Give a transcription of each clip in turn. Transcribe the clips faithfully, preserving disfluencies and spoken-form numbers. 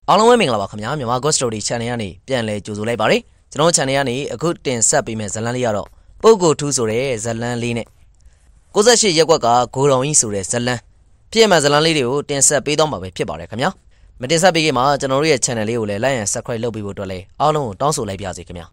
အားလုံးပဲမင်္ဂလာပါခင်ဗျာမြန်မာ Ghost Story Channel ကနေပြန်လည်ကြိုဆိုလိုက်ပါရစေကျွန်တော် Channel ကနေအခုတင်ဆက်ပေးမယ့်ဇာတ်လမ်းလေးကတော့ပုဂ္ဂိုလ်ထူးဆိုတဲ့ဇာတ်လမ်းလေးနဲ့ကိုးဆယ့်ရှစ်ရက်ကွက်ကဂိုတော်ကြီးဆိုတဲ့ဇာတ်လမ်းဖြစ်မှဇာတ်လမ်းလေးတွေကိုတင်ဆက်ပေးတော့မှာပဲဖြစ်ပါတယ်ခင်ဗျာမတင်ဆက်ပေးခင်မှာကျွန်တော်တို့ရဲ့ Channel လေးကိုလည်း Like and Subscribe လုပ်ပေးဖို့အတွက်လည်းအားလုံးကိုတောင်းဆိုလိုက်ပါရစေခင်ဗျာ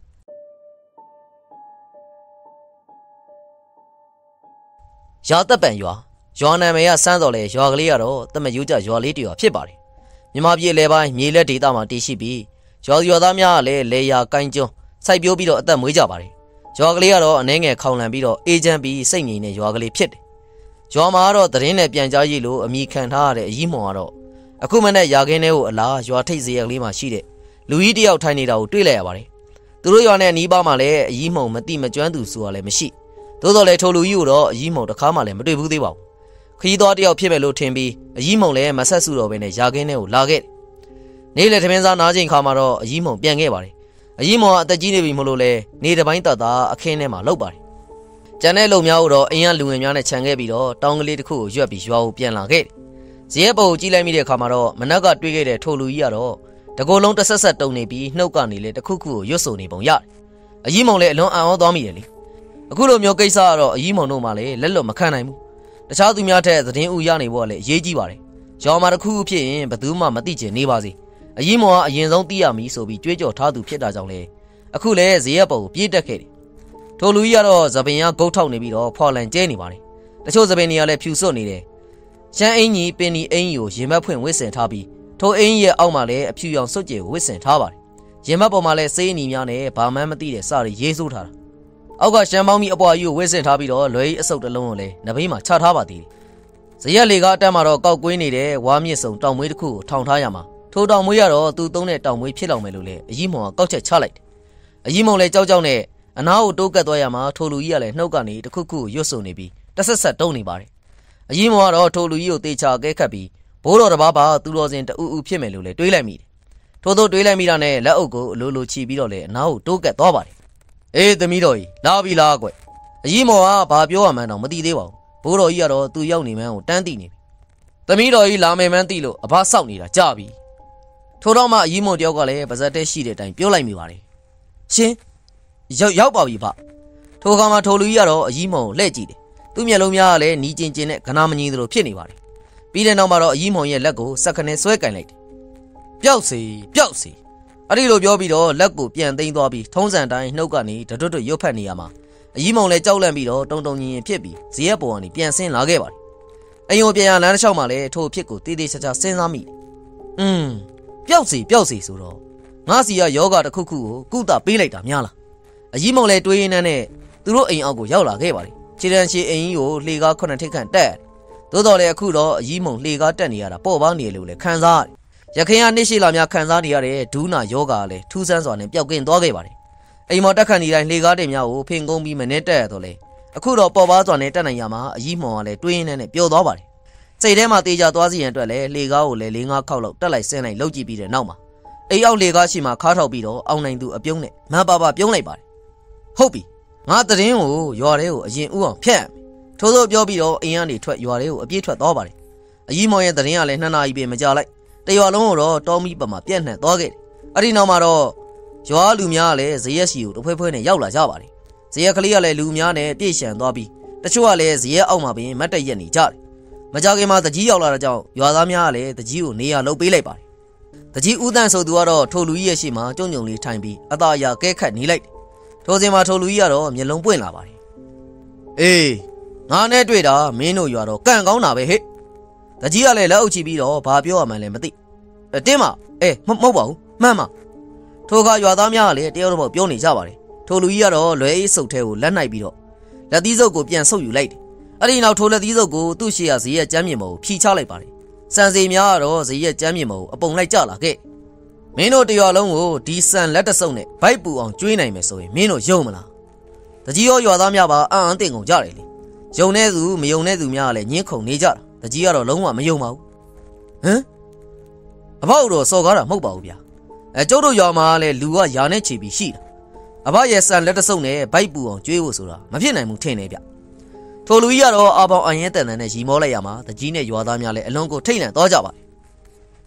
ရာသက်ပံရွာရွာနာမည်ကစမ်းတော်လေရွာကလေးကတော့တမယူကြရွာလေးတရွာဖြစ်ပါတယ်မြန်မာပြည်လေပိုင်းမြေလက်ဒေသမှာတည်ရှိပြီးရွာရွာသားများကလည်းလေယာကိုင်းကျွန်းစိုက်ပျိုးပြီးတော့အသက်မွေးကြပါတယ်ရွာကလေးကတော့အနေငယ်ခေါင်လန်ပြီးတော့အေဂျင့်ပြီးစိတ်ငြိမ်တဲ့ရွာကလေးဖြစ်တယ်ရွာမှာကတော့သတင်းနဲ့ပြန်ကြားရေးလို့အမိခံထားရတဲ့အကြီးမောင်ကတော့အခုမှနဲ့ရာခင်းထဲကိုအလားရွာထိပ်စရက်လေးမှာရှိတဲ့လူကြီးတယောက်ထိုင်နေတာကိုတွေ့လိုက်ရပါတယ်သူတို့ရွာနဲ့အနီးပါးမှာလည်းအကြီးမောင်မတိမကျွမ်းသူဆိုတာလည်းမရှိသို့တော်လည်းထိုလူကြီးကိုတော့အကြီးမောင်တစ်ခါမှလည်းမတွေ့ဘူးသေးပါဘူးခရီးသွားတယောက်ဖြစ်မယ်လို့ထင်ပြီးအကြီးမုံလည်းမဆက်စုတော့ဘဲနဲ့ရာခင်းထဲကိုလာခဲ့တယ်။နေ့လေထမင်းစားနားချိန်ခါမှာတော့အကြီးမုံပြန်ခဲ့ပါတယ်။အကြီးမုံကအသက်ကြီးနေပြီမလို့လဲနေတစ်ပိုင်းတသားအခင်းထဲမှာလှုပ်ပါတယ်။ကျန်တဲ့လုံများကိုတော့အင်းရလူငယ်များနဲ့ခြံခဲ့ပြီးတော့တောင်းကလေးတစ်ခုကိုရွက်ပြီးရွာကိုပြန်လာခဲ့တယ်။ဇရက်ပုံကိုကြည့်လိုက်မိတဲ့အခါမှာတော့မနက်ကတွေ့ခဲ့တဲ့ထိုလူကြီးကတော့တကိုယ်လုံးတစ်ဆက်ဆက်တုံနေပြီးနှုတ်ကနေလေတစ်ခုခုကိုရွတ်ဆိုနေပုံရတယ်။အကြီးမုံလည်းအလွန်အံ့ဩသွားမိတယ်လေ။အခုလိုမျိုးကိစ္စကတော့အကြီးမုံတို့မှလည်းလက်လွတ်မခံနိုင်ဘူးတခြားသူများထက်သတင်းဥရနေဖို့ကလည်းအရေးကြီးပါတယ်။ရောင်မာတစ်ခုခုဖြစ်ရင်ဘယ်သူမှမသိချင်နေပါစေ။အကြီးမော်ကအရင်ဆုံးသိရမည်ဆိုပြီးကြွေးကြော်ထားသူဖြစ်တာကြောင့်လေအခုလည်းဇေယျပုံကိုပြေးတက်ခဲ့တယ်။ထိုလူကြီးကတော့သပင်ရဂုတ်ထောက်နေပြီးတော့ဖော်လန်ကျဲနေပါတယ်။တချို့သပင်တွေကလည်းဖြူစွတ်နေတယ်။ရှမ်းအင်းကြီးပင်ဒီအင်းကြီးကိုရင်မက်ဖွင့်ဝစ်ဆင်ထားပြီးထိုအင်းကြီးရဲ့အောက်မှာလည်းအဖြူရောင်စွတ်ကြဲကိုဝစ်ဆင်ထားပါတယ်။ရင်မက်ပေါ်မှာလည်းစေးအနီများနဲ့ဘာမှမသိတဲ့စရီရေးဆိုးထားတာ။အောက်ကရှမ်းပေါင်းမီအပွားကြီးကိုဝစ်ဆင်ထားပြီးတော့လွယ်ကြီးအစုပ်တစ်လုံးကိုလည်းနဘေးမှာချထားပါသေးတယ်။ဇရက်လေကအတက်မှာတော့ကောက်ကွေးနေတဲ့ဝါမြင့်စုံတောင်မွေးတစ်ခုကိုထောင်ထားရမှာထိုတောင်မွေးကတော့သူသုံးတဲ့တောင်မွေးဖြစ်လောက်မယ်လို့လည်းအကြီးမောင်ကကောက်ချက်ချလိုက်တယ်။အကြီးမောင်လည်းကြောက်ကြောက်နဲ့အနားကိုတိုးကပ်သွားရမှာထိုလူကြီးကလည်းနှုတ်ကနေတစ်ခုခုကိုရွတ်ဆိုနေပြီးတစ်ဆက်ဆက်တုံးနေပါတယ်။အကြီးမောင်ကတော့ထိုလူကြီးကိုတေချာကဲခတ်ပြီးဘိုးတော်တစ်ပါးပါသူတော်စင်တူဦးဖြစ်မယ်လို့လည်းတွေးလိုက်မိတယ်။ထို့သောတွေးလိုက်မိတာနဲ့လက်အုပ်ကိုအလိုလိုချီပြီးတော့လည်းအနားကိုတိုးကပ်သွားပါတယ်။အေးသမီးတော်ကြီးလာပြီလားကွ။အကြီးမောင်ကဘာပြောရမှန်းတော့မသိသေးပါဘူး။ဘိုးတော်ကြီးကတော့သူရောက်နေမှန်းကိုတန်းသိနေပြီ။သမီးတော်ကြီးလာမယ်မှန်းသိလို့အဘစောက်နေတာကြပြီ။ထို့တော့မှအကြီးမောင်တယောက်ကလည်းပါဇက်တဲရှိတဲ့အတိုင်းပြောလိုက်မိပါတယ်။ရှင်ရောက်ရောက်ပါပြီဗျ။ထိုခါမှာထိုလူကြီးကတော့အကြီးမောင်ကိုလှည့်ကြည့်တယ်။သူ့မျက်လုံးများကလည်းနီးကျင်ကျင်နဲ့ခနာမငြင်းသလိုဖြစ်နေပါတယ်။ပြီးတဲ့နောက်မှာတော့အကြီးမောင်ရဲ့လက်ကိုစက်ခနဲ့ဆွဲကင်လိုက်တယ်။ပျောက်စီပျောက်စီအဲ့ဒီလိုပြောပြီးတော့လက်ကိုပြန်သိမ်းသွားပြီးထုံးစံတိုင်းနှုတ်ကနေတွတ်တွတ်ရွတ်ဖတ်နေရမှာအကြီးမောင်လည်းကြောက်လန့်ပြီးတော့တုံတုံညင်ရင်ဖြစ်ပြီးဇရက်ပေါ်ကနေပြန်ဆင်းလာခဲ့ပါတယ်။အိမ်ကိုပြန်ရလမ်းတစ်လျှောက်မှာလည်းထိုဖြစ်ကိုတေးသေးချာချာစဉ်းစားမိတယ်။อืมပျောက်စီပျောက်စီဆိုတော့ငါစီကယောဂတစ်ခုခုကိုကုသပေးလိုက်တာများလား။အကြီးမောင်လည်းတွေးရင်းနဲ့သူတို့အိမ်အောက်ကိုရောက်လာခဲ့ပါတယ်။ခြေတန်းရှည်အိမ်ကြီးကိုလှေကားခုနှစ်ထိပ်ခန့်တက်ရတယ်။သို့တော်လည်းအခုတော့အကြီးမောင်လှေကားတက်နေရတာပေါ့ပါနေလို့လည်းခံစားရတယ်။ရခင်ကနှစ်ရှိလာများခံစားနေရတဲ့ဒူးနာယောဂါလည်းထူးဆန်းစွာနဲ့ပျောက်ကင်းသွားခဲ့ပါတယ်။အိမ်မော်တက်ခန့်ဒီတိုင်းလှေကားတင်များကိုဖင်ကုန်းပြီးမနဲ့တက်ရတော့လေအခုတော့ပေါ်ပါစွာနဲ့တက်နိုင်ရမှာအကြီးမောင်ကလည်းတွေးရင်းနဲ့ပျော်သွားပါတယ်။စိတ်ထဲမှာတေချာသွားစီရန်အတွက်လည်းလှေကားကိုလည်းလေးငါးခေါက်လောက်တက်လိုက်ဆင်းလိုက်လှုပ်ကြည့်ပြီးတဲ့နောက်မှာအိမ်အောက်လှေကားရှိမှခါထောက်ပြီးတော့အောင်နိုင်သူအပြုံးနဲ့မန်ပါပါပြုံးလိုက်ပါတယ်။ဟုတ်ပြီငါတရင်ကိုရွာထဲကိုအရင်ဥအောင်ဖြတ်ထို့သောပြောပြီးတော့အိမ်ကနေထွက်ရွာထဲကိုအပြေးထွက်သွားပါတယ်။အကြီးမောင်ရဲ့တရင်ကလည်းနှစ်နာရီပြင်မကြလိုက်တရွာလုံးကိုတော့တောမီပမာပြန့်နှံ့သွားခဲ့တယ်။အဲ့ဒီနောက်မှာတော့ရွာလူများကလည်းဇရက်စီကိုတဖွဲဖွဲနဲ့ရောက်လာကြပါတယ်။ဇရက်ကလေးကလည်းလူများနဲ့ပြည့်ရှံသွားပြီးတချို့ကလည်းဇရက်အောက်မှာပင်မတ်တက်ရက်နေကြတယ်။မကြခင်မှာတကြီးရောက်လာတဲ့ကြောင့်ရွာသားများကလည်းတကြီးကိုနေရာလုပ်ပေးလိုက်ပါတယ်။တကြီးဦးတန်းဆိုသူကတော့ထိုလူကြီးရဲ့ရှေ့မှာကြုံကြုံလေးထိုင်ပြီးအသာအရာကဲခတ်နေလိုက်တယ်။ထိုစဉ်မှာထိုလူကြီးကတော့မျက်လုံးပွင့်လာပါတယ်။အေးငါနဲ့တွေ့တာမင်းတို့ရွာတော့ကန့်ကောင်းတာပဲဟဲ့။တကြီးကလည်းလက်အုပ်ချပြီးတော့ဘာပြောရမှန်းလည်းမသိ။တင်းမအေးမဟုတ်ပါဘူးမှန်ပါထိုကရွာသားများကလည်းတယောက်တော့ပြောနေကြပါတယ်ထိုလူကြီးကတော့လွယ်အေးစုပ်ထဲကိုလက်နိုင်ပြီးတော့လက်သီးစုပ်ကိုပြန်ဆုပ်ယူလိုက်တယ်အဲ့ဒီနောက်ထိုလက်သီးစုပ်ကိုသူ့ရှေ့ကဇေယျကျမ်းမြေမော်ကိုဖြီချလိုက်ပါတယ်စံစီများကတော့ဇေယျကျမ်းမြေမော်ကိုအပုံလိုက်ကြလာခဲ့မင်းတို့တရွာလုံးကိုဒီစံလက်တဆုပ်နဲ့ဗိုက်ပူအောင်ကျွေးနိုင်မယ်ဆိုရင်မင်းတို့ယုံမလားတကြီးရောရွာသားများပါအံ့အံ့တင်ကုန်ကြတယ်လေယုံတဲ့သူမယုံတဲ့သူများကလည်းညှင်းခုန်နေကြတာတကြီးကတော့လုံးဝမယုံပါဘူးဟမ်အဖေတော့စော်ကားတာမဟုတ်ပါဘူးဗျာအဲကျုပ်တို့ရွာမှာလည်းလူကယာနဲ့ချီပြီးရှိတာအဘရဲ့စံလက်တဆုပ်နဲ့ဗိုက်ပူအောင်ကျွေးဖို့ဆိုတာမဖြစ်နိုင်ဘူးထင်နေဗျထိုလူကြီးကတော့အာပေါင်အရင်တန်တန်နဲ့ရီမောလိုက်ရမှာတကြီးနဲ့ရွာသားများလည်းအလွန်ကိုထိတ်လန့်သွားကြပါတယ်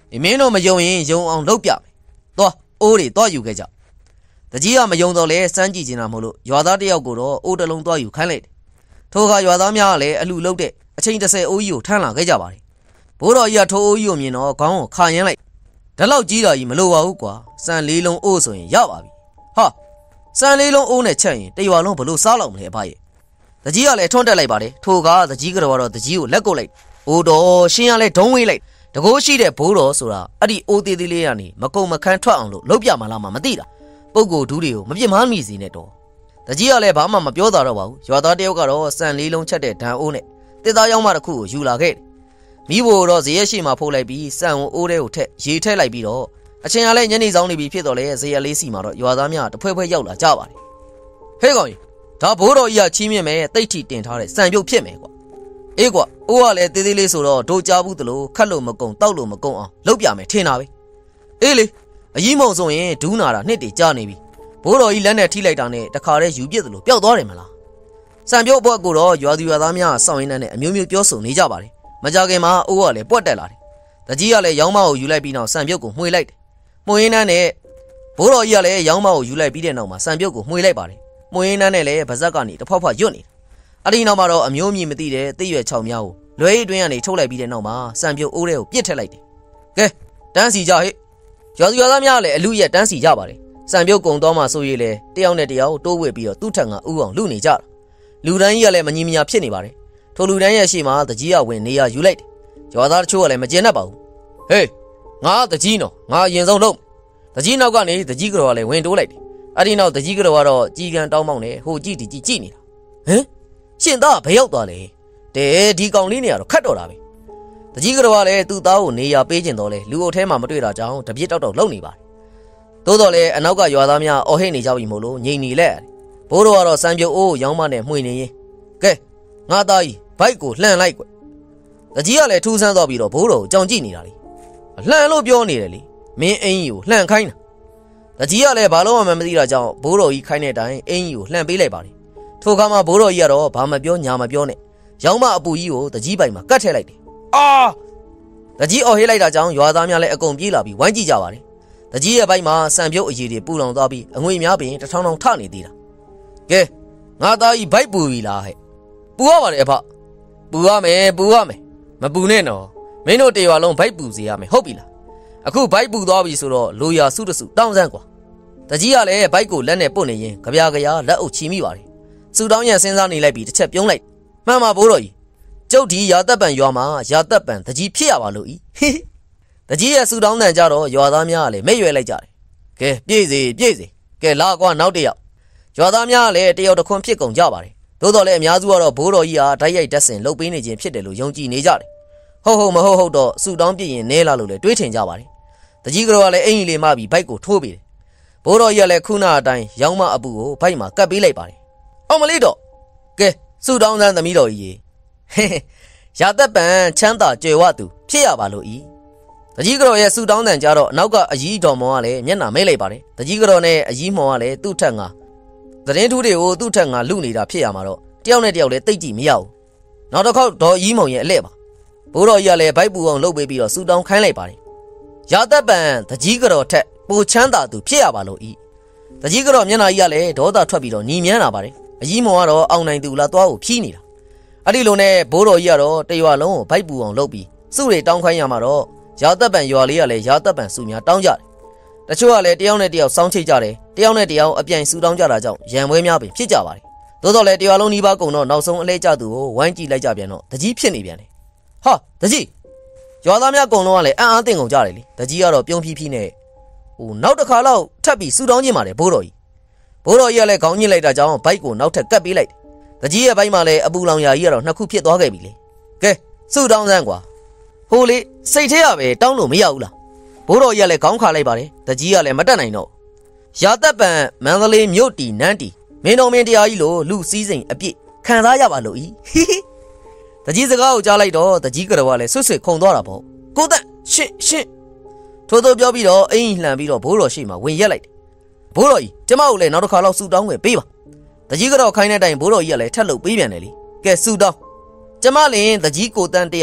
မင်းတို့မယုံရင်ယုံအောင်လုပ်ပြမယ်သွားအိုးတွေသွားယူခဲ့ကြတကြီးကမယုံတော့လဲစမ်းကြည့်နေတာမို့လို့ရွာသားတယောက်ကိုတော့အိုးတစ်လုံးသွားယူခိုင်းလိုက်တယ်ထိုအခါရွာသားများကလည်းအလူလုတ်တဲ့အချိန်တစ်ဆယ်အိုးကြီးကိုထမ်းလာခဲ့ကြပါတယ်ဘိုးတော်ကြီးကထိုးအိုးကြီးကိုမြင်တော့ခေါင်းကိုခါရမ်းလိုက်ဒါလောက်ကြီးတာကြီးမလိုပါဘူးကွာစံလေးလုံးအိုးဆိုရင်ရပါပြီဟာစံလေးလုံးအိုးနဲ့ချက်ရင်တရွာလုံးဘလို့စားလောက်မလဲအဖရဲ့တကြီးကလည်းထွန်းတက်လိုက်ပါတယ်ထိုကတကြီးကတော့တကြီးကိုလက်ကုတ်လိုက်အိုးတော်ရှင်ကလည်းဒုံးဝေးလိုက်တကိုးရှိတဲ့ဘိုးတော်ဆိုတာအဲ့ဒီအိုးသေးသေးလေးကနေမကုံမခန်းထွက်အောင်လို့လုပ်ပြမှလားမမသိတာပုပ်ကိုဒူးတွေကိုမပြစ်မှားမိစေနဲ့တော့တကြီးကလည်းဘာမှမပြောတာတော့ပါဘူးရွာသားတယောက်ကတော့စံလေးလုံးချက်တဲ့ဒံအိုးနဲ့တစ်သားရောက်မှတစ်ခုကိုယူလာခဲ့တယ်မိဘတော့ဇေယျရှိမှဖိုးလိုက်ပြီးစံကိုအိုးထဲကိုထက်ရေထည့်လိုက်ပြီးတော့အချင်းကလည်းညနေဆောင်နေပြီဖြစ်တော့လေဇေယျလေးစီမှာတော့ရွာသားများတဖွဲဖွဲရောက်လာကြပါတယ်ဟေးကောင်ကြီးဒါဘိုးတော်ကြီးကချီးမြှင့်မယ်တိတ်ထီတင်ထားတဲ့စံပြုတ်ဖြစ်မယ်ကွာအေးကွာအိုးကလည်းသေးသေးလေးဆိုတော့ဒိုကြားဘူးသလိုခတ်လို့မကုံတောက်လို့မကုံအောင်လုပ်ပြမယ်ထင်တာပဲအေးလေအကြီးမုံဆိုရင်ဒူးနာတာနှစ်တည်ကြာနေပြီဘိုးတော်ကြီးလက်နဲ့ထိလိုက်တာနဲ့တခါတည်းယူပြစ်သလိုပျောက်သွားတယ်မလားစံပြုတ်ဘွက်ကိုတော့ရွာသူရွာသားများစောင့်ရင်းနဲ့အမျိုးမျိုးပြောဆိုနေကြပါတယ်မကြခင်မှာအိုးကလည်းပွက်တက်လာတယ်တကြီးကလည်းရောင်းမကိုယူလိုက်ပြီးနောက်စံပြုတ်ကိုမှွေလိုက်တယ်မှွေရင်းနဲ့ဘိုးတော်ကြီးကလည်းရောင်းမကိုယူလိုက်ပြီးတဲ့နောက်မှာစံပြုတ်ကိုမှွေလိုက်ပါတယ်မှွေရင်းနဲ့လည်းဗဇက်ကနေတဖောက်ဖောက်ရွတ်နေတာအဲ့ဒီနောက်မှာတော့အမျိုးမြည်မသိတဲ့သိရွယ်ချောင်များကိုလွဲရီတွင်းကနေထုတ်လိုက်ပြီးတဲ့နောက်မှာစံပြုတ်အိုးထဲကိုပြစ်ထည့်လိုက်တယ်ကဲတန်းစီကြဟဲ့ရွာသူရွာသားများလည်းအလူရက်တန်းစီကြပါတယ်စံပြုတ်ကုံတော်မှဆိုရည်လေတယောက်နဲ့တယောက်တိုးဝှက်ပြီးတော့သူ့ထက်ငါဥအောင်လူနေကြတာလူတန်းကြီးကလည်းမညီမညာဖြစ်နေပါတယ်ထိုလူတန်းရဲ့ရှေ့မှာတကြီးကဝင်နေရယူလိုက်တယ်ရွာသားတချို့ကလည်းမကျေနပ်ပါဘူးဟေးငါတကြီးနော်ငါအရင်ဆုံးလုံးတကြီးနောက်ကနေတကြီးကတော့လည်းဝင်တိုးလိုက်တယ်အဲ့ဒီနောက်တကြီးကတော့ကတော့ကြီးကန်တောင်းမောင်းနေဟိုကြည့်ဒီကြည့်ကြည့်နေတာဟမ်ရှင်သားဘယ်ရောက်သွားလဲတဲဒီကောင်လေးနေရတော့ခတ်တော့တာပဲတကြီးကတော့လည်းသူ့သားကိုနေရပေးကျင်တော့လေလူအုပ်ထဲမှာမတွေ့တာကြောင့်တပြစ်တောက်တောက်လုံနေပါတယ်သို့တော်လည်းအနောက်ကရွာသားများအော်ဟစ်နေကြပြီမို့လို့ငြိမ်နေလက်ဘိုးတော်ကတော့စံပြုတ်အိုးရောင်းမနဲ့မှွေနေရင်ကဲငါသားကြီးဘိုက်ကိုလှန်လိုက်ကွတကြီးကလည်းထူးဆန်းသွားပြီးတော့ဘိုးတော်ကိုကြောင်ကြည့်နေတာလေလှန်လို့ပြောနေတယ်လေမင်းအင်းကြီးကိုလှန်ခိုင်းတာတကြီးကလည်းဘာလို့မှမသိတာကြောင့်ဘိုးတော်ကြီးခိုင်းတဲ့အတိုင်းအင်းကြီးကိုလှန်ပေးလိုက်ပါတယ်ထိုအခါမှာဘိုးတော်ကြီးကတော့ဘာမပြောညာမပြောနဲ့ရောင်းမအပူကြီးကိုတကြီးပိုင်မှာကတ်ထည့်လိုက်တယ်အာတကြီးအော်ဟစ်လိုက်တာကြောင့်ရွာသားများလည်းအကုန်ပြေးလာပြီးဝိုင်းကြည့်ကြပါတယ်တကြီးရဲ့ဘိုက်မှာစံပြုတ်အရည်တွေပူလောင်သွားပြီးအငွေများပင်တထောင်ထောင်ထနေသေးတာကဲငါသားကြီးဘိုက်ပူပြီလားဟဲ့ပူရပါတယ်အဖပူရမယ်ပူရမယ်မပူနဲ့နော်မင်းတို့တရွာလုံးဘိုက်ပူစေရမယ်ဟုတ်ပြီလားအခုဘိုက်ပူသွားပြီဆိုတော့လိုရာစုတစုတောင်းစမ်းကွာတကြီးကလည်းဘိုက်ကိုလက်နဲ့ပုတ်နေရင်ကြပြာကြရာလက်အုပ်ချီမိပါတယ်စူတောင်းရန်စဉ်းစားနေလိုက်ပြီးတစ်ချက်ပြုံးလိုက်မှန်ပါဘိုးတော်ကြီးကျုပ်ဒီရာသက်ပံရွာမှာရာသက်ပံတကြီးဖြစ်ရပါလို့ဤတကြီးရဲ့စူတောင်းတန်ကြတော့ရွာသားများကလည်းမဲ့ရွယ်လိုက်ကြတယ်ကဲပြေးစေပြေးစေကဲလာကွာနောက်တစ်ယောက်ရွာသားများကလည်းတယောက်တစ်ခွန်းဖြစ်ကုန်ကြပါတယ်သို့တော်လည်းအများစုကတော့ဘိုးတော်ကြီးဟာဓာတ်ရိုက်တက်ဆင်လှုပ်ပေးနေခြင်းဖြစ်တယ်လို့ယုံကြည်နေကြတယ်ဟုတ်ဟုတ်မဟုတ်ဟုတ်တော့စူတောင်းပြည့်ရင်နဲလာလို့လည်းတွေးထင်ကြပါတယ်တကြီးကတော့လည်းအင်ကြီးလေးမှပြီးဘိုက်ကိုထိုးပေးတယ်ဘိုးတော်ကြီးကလည်းခုနအတိုင်းရောင်းမအပူကိုဘိုက်မှာကပ်ပေးလိုက်ပါတယ်အောင်မလေးတော့ကဲစူတောင်းစမ်းသမီးတော်ကြီးဟဲ့ရာသက်ပံချမ်းသာကြွယ်ဝသူဖြစ်ရပါလို့ဤတကြီးကတော့ရဲ့စူတောင်းတန်ကြတော့နောက်ကအကြီးတော်မောင်ကလည်းမျက်နှာမိတ်လိုက်ပါတယ်တကြီးကတော့နဲ့အကြီးမောင်ကလည်းသူ့ထက်ငါသတင်းထူးတွေကိုသူ့ထက်ငါလူနေတာဖြစ်ရမှာတော့တယောက်နဲ့တယောက်လည်းတိတ်ကြည့်မရဘူးနောက်တစ်ခေါက်ဒေါ်ကြီးမောင်ရဲ့အလှဲ့ပါဘိုးတော်ကြီးကလည်းဘိုက်ပူအောင်လှုပ်ပေးပြီးတော့စူတောင်းခိုင်းလိုက်ပါတယ်ရာသက်ပံတကြီးကတော့ထက်ပိုချမ်းသာသူဖြစ်ရပါလို့ဤတကြီးကတော့မျက်နှာကြီးကလည်းဒေါသထွက်ပြီးတော့ညီမြန်းလာပါတယ်အကြီးမောင်ကတော့အောင်နိုင်သူလားသွားကိုဖြီးနေတာအဲ့ဒီလိုနဲ့ဘိုးတော်ကြီးကတော့တရွာလုံးကိုဘိုက်ပူအောင်လုပ်ပြီးစုတွေတောင်းခိုင်းရမှာတော့ရာသက်ပံရွာလေးကလည်းရာသက်ပံစုများတောင်းကြတယ်တချို့ကလည်းတယောက်နဲ့တယောက်စောင်းချိတ်ကြတယ်တယောက်နဲ့တယောက်အပြိုင်စုတောင်းကြတာကြောင့်ရံပွဲများပင်ဖြစ်ကြပါတယ်သို့တော်လည်းတရွာလုံးနှီးပါးကုန်တော့နောက်ဆုံးအလဲကျသူကိုဝိုင်းကြည့်လိုက်ကြပြန်တော့တကြီးဖြစ်နေပြန်တယ်ဟာတကြီးရွာသားများကုန်လုံးကလည်းအံ့အားသင့်ကုန်ကြတယ်လေတကြီးကတော့ပြုံးဖြီးဖြီးနဲ့ဟိုနောက်တစ်ခါလောက်ထပ်ပြီးစုတောင်းခြင်းပါတယ်ဘိုးတော်ကြီးဘိုးတော်ကြီးကလည်းခေါင်းညှိလိုက်တာကြောင့်ဘိုက်ကိုနောက်ထပ်ကပ်ပေးလိုက်တယ်တကြီးရဲ့ဘိုက်မှာလည်းအပူလောင်ရာကြီးကတော့နှစ်ခုဖြစ်သွားခဲ့ပြီလေကဲစုတောင်းစမ်းကွာဟိုလေစိတ်ထဲရပဲတောင်းလို့မရဘူးလားဘိုးတော်ကြီးကလည်းခေါင်းခါလိုက်ပါတယ်တကြီးကလည်းမတက်နိုင်တော့ရာသက်ပံမန္တလေးမြို့တီနန်းတီမင်းတော်မင်းတရားကြီးလို့လူစည်းစိမ်အပြည့်ခံစားရပါလို့ဤတကြီးစကားကိုကြားလိုက်တော့တကြီးကတော့ကလည်းဆွတ်ဆွတ်ခုန်သွားတာပေါ့ကိုသက်ရှင်းရှင်းထိုးထိုးပြောပြီးတော့အင်းလှန်ပြီးတော့ဘိုးတော်ရှိမှဝင်ရက်လိုက်တယ်ဘိုးတော်ကြီးကျမကိုလည်းနောက်တစ်ခါလောက်ဆူတောင်းဝင်ပေးပါတကြီးကတော့ခိုင်းတဲ့တိုင်ဘိုးတော်ကြီးကလည်းထက်လို့ပေးပြန်တယ်လေကဲဆူတောင်းကျမလည်းတကြီးကိုတန်းတယောက်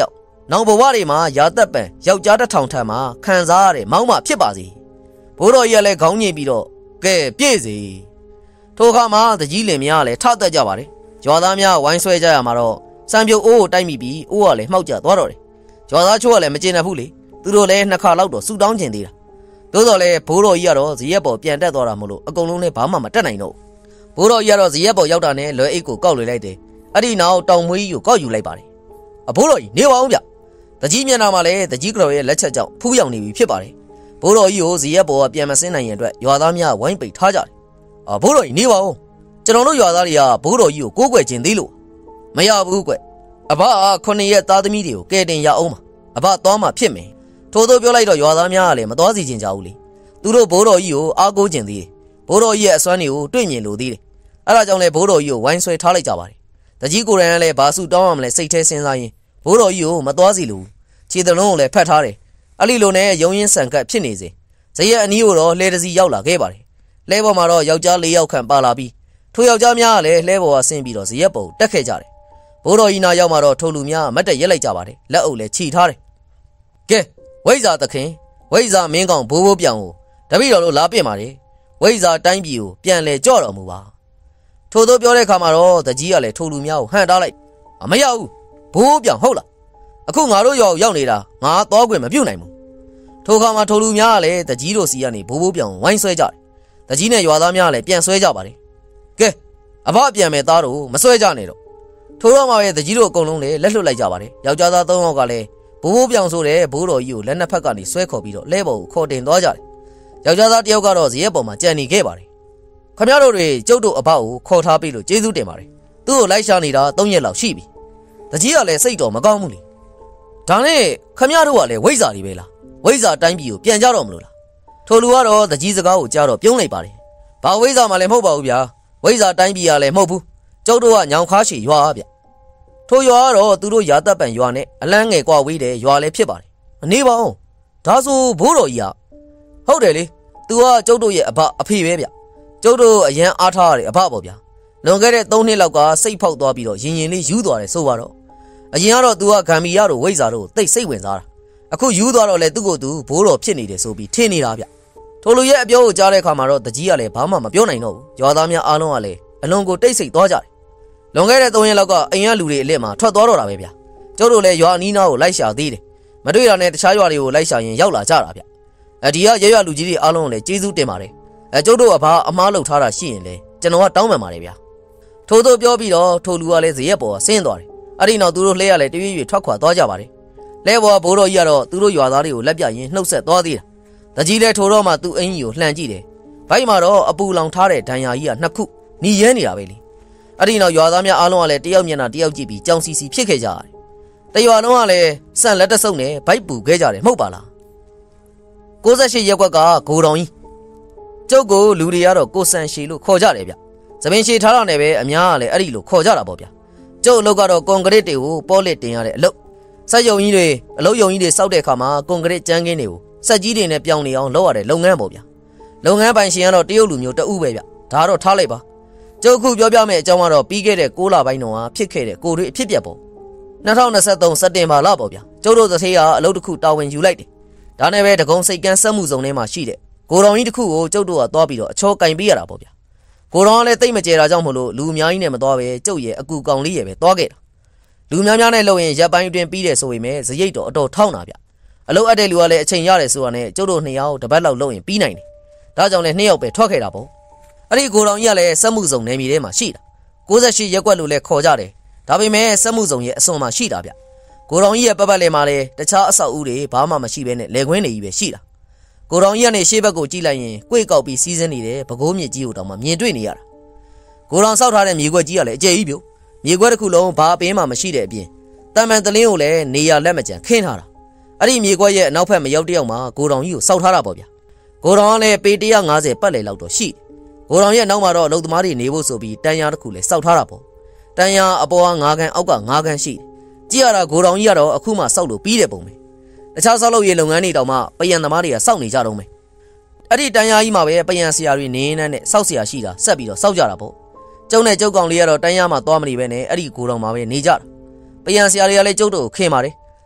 နောင်ဘဝတွေမှာရာသက်ပံယောက်ျားတစ်ထောင်ထက်မှခံစားရတဲ့မောင်းမဖြစ်ပါစေဘိုးတော်ကြီးကလည်းခေါင်းညိပြီးတော့ကဲပြည့်စေထိုအခါမှာတကြီးလင်များလည်းထသက်ကြပါတယ်ရွာသားများဝိုင်းဆွဲကြရမှာတော့စံပြုတ်အိုးကိုတိုက်မိပြီးအိုးကလည်းမှောက်ကျသွားတော့တယ်ရွာသားချို့ကလည်းမကျေနပ်ဘူးလေသူတို့လည်းနှစ်ခါလောက်တော့ဆူတောင်းကျင်သေးတာသို့တော်လည်းဘိုးတော်ကြီးကတော့ဇရက်ပေါ်ပြန်တက်သွားတာမို့လို့အကုန်လုံးလည်းဘာမှမတက်နိုင်တော့ဘိုးတော်ကြီးကတော့ဇရက်ပေါ်ရောက်တာနဲ့လွယ်အိတ်ကိုကောက်လွေလိုက်တယ်အဲ့ဒီနောက်တောင်မွေးကြီးကိုကောက်ယူလိုက်ပါတယ်အဘိုးတော်ကြီးနေပါဦးဗျတကြီးမျက်နှာမှာလည်းတကြီးကတော်ရဲ့လက်ချက်ကြောင့်ဖူးယောင်နေပြီဖြစ်ပါတယ်ဘိုးတော်ကြီးကိုဇရက်ပေါ်ကပြန်မစင်းနိုင်ရင်အတွက်ရွာသားများဝိုင်းပိတ်ထားကြတယ်အဘိုးတော်ကြီးနေပါဦးကျွန်တော်တို့ရွာသားတွေကဘိုးတော်ကြီးကိုကိုးကွယ်ခြင်းသေးလို့မရဘူးကွအဘခုနှစ်ရက်သားသမီးတွေကိုကဲတင်ရအောင်ပါအဘသွားမှဖြစ်မယ်ထို့သောပြောလိုက်တော့ရွာသားများကလည်းမသွားစီခြင်းကြဘူးလေသူတို့ဘိုးတော်ကြီးကိုအားကိုးခြင်းသေးတယ်ဘိုးတော်ကြီးရဲ့အစွမ်းတွေကိုတွေ့မြင်လို့သေးတယ်အဲ့ဒါကြောင့်လည်းဘိုးတော်ကြီးကိုဝိုင်းဆွဲထားလိုက်ကြပါတယ်တကြီးကိုယ်တိုင်ကလည်းဘာစုတောင်းရမလဲစိတ်ထဲစဉ်းစားရင်ဘိုးတော်ကြီးကိုမသွားစီလို့ခြေသလုံးကိုလည်းဖတ်ထားတယ်အဲ့ဒီလိုနဲ့ရုံရင်းဆန်ကပ်ဖြစ်နေစေဇရက်အနီးကိုတော့လှဲတစီရောက်လာခဲ့ပါတယ်လှဲပေါ်မှာတော့ယောက်ျား၄ယောက်ခန့်ပါလာပြီးထိုယောက်ျားများကလည်းလှဲပေါ်ကဆင်းပြီးတော့ဇရက်ပေါ်တက်ခဲ့ကြတယ်ဘိုးတော်ကြီးနာရောက်မှာတော့ထိုလူများမတ်တက်ရက်လိုက်ကြပါတယ်လက်အုပ်လည်းခြိထားတယ်ကဲဝိဇ္ဇာသခင်ဝိဇ္ဇာမင်းကောင်ဘိုးဘိုးပြောင်ကိုတပည့်တော်တို့လာပြင်ပါတယ်ဝိဇ္ဇာတိုင်းပြည်ကိုပြန်လဲကြော့တော်မူပါထို့သောပြောတဲ့အခါမှာတော့တကြီးကလည်းထိုလူများကိုဟန့်တားလိုက်အမရဘူးဘိုးပြောင်ဟုတ်လားအခုငါတို့ရောရောက်နေတာငါတော့ခွင့်မပြုတ်နိုင်ဘူးထိုအခါမှာထိုလူများကလည်းတကြီးတို့စီကနေဘိုးဘိုးပြောင်ဝိုင်းဆွဲကြတယ်တကြီးနဲ့ရွာသားများလည်းပြန်ဆွဲကြပါတယ်ကဲအဘပြန်မဲ့သားတို့မဆွဲကြနဲ့တော့ထိုတော့မှပဲတကြီးတို့အကုန်လုံးလည်းလက်လွတ်လိုက်ကြပါတယ်ယောက်ျားသားသုံးယောက်ကလည်းဘိုးဘိုးပြောင်ဆိုတဲ့ဘိုးတော်ကြီးကိုလက်နှစ်ဖက်ကနေဆွဲခေါ်ပြီးတော့လဲပေါ်ကိုခေါ်တင်သွားကြတယ်ယောက်ျားသားတယောက်ကတော့ဇရက်ပေါ်မှာကြံနေခဲ့ပါတယ်ခမရတို့တွေကျုပ်တို့အဘကိုခေါ်ထားပြီးလို့ကျေးဇူးတင်ပါတယ်သူ့ကိုလိုက်ရှာနေတာ၃ရက်လောက်ရှိပြီတကြီးကလည်းစိတ်တော်မကောင်းဘူးလေဒါနဲ့ခမရတို့ကလည်းဝိဇ္ဇာတွေပဲလားဝိဇ္ဇာတိုင်းပြည်ကိုပြန်ကြတော့မလို့လားထိုလူကတော့တကြီးစကားကိုကြားတော့ပြုံးလိုက်ပါတယ်ဘာဝိဇ္ဇာမှလည်းမဟုတ်ပါဘူးဗျာဝိဇ္ဇာတိုင်းပြည်ကလည်းမဟုတ်ဘူးကျုပ်တို့ကညောင်ခါရှည်ရွာဗျထိုရွာကတော့သူတို့ရာတပ်ပံရွာနဲ့အလန်းငယ်ကွာဝေးတဲ့ရွာလည်းဖြစ်ပါတယ်အနေပါအောင်ဒါဆိုဘိုးတော်ကြီးကဟုတ်တယ်လေသူကကျုပ်တို့ရဲ့အဘအဖေပဲဗျကျုပ်တို့အရန်အားထားရတဲ့အဘပေါ့ဗျာလွန်ခဲ့တဲ့၃နှစ်လောက်ကစိတ်ဖောက်သွားပြီးတော့ရင်ရင်လေးယူသွားတယ်ဆိုပါတော့အရင်ကတော့သူကဂမ်ဘီယာတို့ဝိဇ္ဇာတို့တိတ်စိတ်ဝင်စားတာအခုယူသွားတော့လေသူ့ကိုယ်သူဘိုးတော်ဖြစ်နေတယ်ဆိုပြီးထင်နေတာဗျထိုလူရဲ့အပြောကိုကြားတဲ့အခါမှာတော့တကြီးကလည်းဘာမှမပြောနိုင်တော့ဘူးရွာသားများအားလုံးကလည်းအလွန်ကိုတိတ်ဆိတ်သွားကြတယ်လွန်ခဲ့တဲ့၃ရက်လောက်ကအိမ်ရလူတွေအလက်မှာထွက်သွားတော့တာပဲဗျကျုပ်တို့လည်းရွာအနီးနားကိုလိုက်ရှာသေးတယ်မတွေ့တာနဲ့တခြားရွာတွေကိုလိုက်ရှာရင်ရောက်လာကြတာဗျအဲဒီကရရလူကြီးတွေအားလုံးလည်းကျေးဇူးတင်ပါတယ်အဲကျုပ်တို့ကဘာအမားလုပ်ထားတာရှိရင်လေကျွန်တော်ကတောင်းပန်ပါတယ်ဗျထို့သောပြောပြီးတော့ထိုလူကလည်းဇရက်ပေါ်ဆင်းသွားတယ်အဲ့ဒီနောက်သူတို့လှဲရလဲတရွေ့ရွေ့ထွက်ခွာသွားကြပါတယ်လဲပေါ်ဘိုးတော်ကြီးကတော့သူတို့ရွာသားတွေကိုလက်ပြရင်နှုတ်ဆက်သွားသေးတာတကြီးလဲထိုတော့မှသူ့အင်းကြီးကိုလှန်ကြည့်တယ်ဘိုက်မှာတော့အပူလောင်ထားတဲ့ဒဏ်ရာကြီးကနှစ်ခုหนีရဲနေတာပဲလေအဲ့ဒီနောက်ရွာသားများအားလုံးကလည်းတယောက်မျက်နှာတယောက်ကြည့်ပြီးကြောင်စီစီဖြစ်ခဲ့ကြရတယ်တရွာလုံးကလည်းဆန့်လက်တဆုပ်နဲ့ဘိုက်ပူခဲ့ကြတယ်မဟုတ်ပါလားကိုးဆယ်ရှစ်ရက်ကွက်ကဂိုတော်ကြီးကျုပ်ကိုလူတွေကတော့ကိုဆန်ရှည်လို့ခေါ်ကြတယ်ဗျသပင်ရှည်ထားတာနဲ့ပဲအများကလည်းအဲ့ဒီလိုခေါ်ကြတာပေါ့ဗျကျုပ်အလုပ်ကတော့ကွန်ကရစ်တွေကိုပေါ်လစ်တင်ရတဲ့အလုပ်စက်ယုံကြီးတွေအလုပ်ယုံကြီးတွေစောက်တဲ့အခါမှာကွန်ကရစ်ကျန်းကင်းတွေကိုစက်ကြီးတွေနဲ့ပြောင်းနေအောင်လုပ်ရတဲ့လုပ်ငန်းပေါ့ဗျလုပ်ငန်းပိုင်ရှင်ကတော့တရုတ်လူမျိုးတအုပ်ပဲဗျဒါတော့ထားလိုက်ပါကျုပ်ခုပြောပြမယ့်အကြောင်းကတော့ပြီးခဲ့တဲ့၉လပိုင်းတုန်းကဖြစ်ခဲ့တဲ့ကိုတွေအဖြစ်ပြက်ပေါ့၂၀၂၃စက်တင်ဘာလပေါ့ဗျကျုပ်တို့သထေးကအလုပ်တစ်ခုတာဝန်ယူလိုက်တယ်ဒါနဲ့ပဲတကုံစိတ်ကန်းစက်မှုစုံထဲမှာရှိတဲ့ကိုတော်ကြီးတစ်ခုကိုကျုပ်တို့ကသွားပြီးတော့အချောကင်ပေးရတာပေါ့ဗျကိုတော်ကလည်းတိတ်မကြဲတာကြောင့်မလို့လူအများကြီးနဲ့မသွားပဲကျုပ်ရဲ့အကူကောင်လေးရဲ့ပဲသွားခဲ့တာလူများများနဲ့လုပ်ရင်ရပ်ပိုင်းအတွင်းပြီးတယ်ဆိုပေမဲ့ဇရိတ်တော့အတော်ထောင်းတာဗျအလုပ်အပ်တဲ့လူကလည်းအချိန်ရတယ်ဆိုတာနဲ့ကျုပ်တို့နှစ်ယောက်တပတ်လောက်လုပ်ရင်ပြီးနိုင်တယ်ဒါကြောင့်လည်းနှစ်ယောက်ပဲထွက်ခဲ့တာပေါ့အဲ့ဒီကိုတော်ကြီးကလည်းစက်မှုစုံနယ်မြေထဲမှာရှိတာ၉၈ရက်ကွက်လို့လည်းခေါ်ကြတယ်ဒါပေမဲ့စက်မှုစုံရဲ့အစွန်မှာရှိတာဗျကိုတော်ကြီးရဲ့ပတ်ပတ်လည်မှာလည်းတခြားအဆောက်အဦတွေဘာမှမရှိဘဲနဲ့လေခွင်းတွေကြီးပဲရှိတာကိုတော်ကြီးကနေရှေ့ဘက်ကိုကြည့်လိုက်ရင်ကွေ့ကောက်ပြီးစီးစင်းနေတဲ့ပကိုးမြစ်ကြီးကိုတောင်မှမြင်တွေ့နေရတာကိုတော်ဆောက်ထားတဲ့မြေခွက်ကြီးကလည်းအကျယ်ကြီးပြုတ်မြေခွက်တစ်ခုလုံးဘာအပင်းမှမရှိတဲ့အပြင်တမန်တလင်းကိုလည်းနေရလက်မကြံခင်းထားတာအဲ့ဒီမြေခွက်ရဲ့အနောက်ဘက်မရောက်တယောက်မှာကိုတော်ကြီးကိုစောက်ထားတာပေါ့ဗျကိုတော်ကလည်းပေ၁၅၀ပတ်လည်လောက်တော့ရှိကိုတော်ရဲ့နောက်မှာတော့အလုသမားတွေနေဖို့ဆိုပြီးတန်ရာတစ်ခုလည်းစောက်ထားတာပေါ့တန်ရာအပေါ်က၅ခန်းအောက်က၅ခန်းရှိကြည့်ရတာကိုတော်ကြီးကတော့အခုမှစောက်လို့ပြီးတဲ့ပုံပဲတခြားဆောက်လုပ်ရေးလုပ်ငန်းတွေတောင်မှပယံသမားတွေကစောက်နေကြတော့မယ်အဲ့ဒီတန်ရာကြီးမှာပဲပယံဆရာတွေနေနေနဲ့စောက်ဆရာရှိတာဆက်ပြီးတော့စောက်ကြတာပေါ့ကျုံနဲ့ကျုပ်ကောင်လေးကတော့တန်ရာမှာသွားမနေပဲနဲ့အဲ့ဒီကိုတော်မှာပဲနေကြတာပယံဆရာတွေကလည်းကျုပ်တို့ကိုခင်ပါတယ်